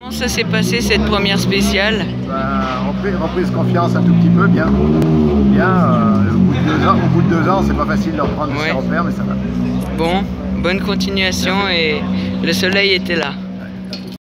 Comment ça s'est passé cette première spéciale? Reprise confiance un tout petit peu, bien. Au bout de 2 ans, c'est pas facile de reprendre ses repères, mais ça va. Bon, bonne continuation et le soleil était là.